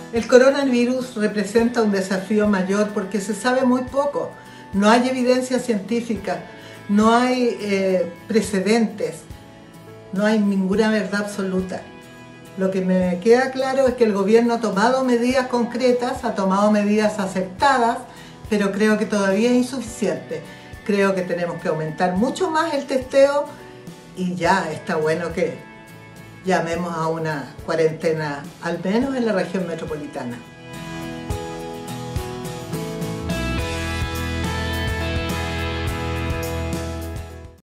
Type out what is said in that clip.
El coronavirus representa un desafío mayor porque se sabe muy poco. No hay evidencia científica, no hay precedentes, no hay ninguna verdad absoluta. Lo que me queda claro es que el gobierno ha tomado medidas concretas, ha tomado medidas aceptadas, pero creo que todavía es insuficiente. Creo que tenemos que aumentar mucho más el testeo y ya está bueno que llamemos a una cuarentena, al menos en la región metropolitana.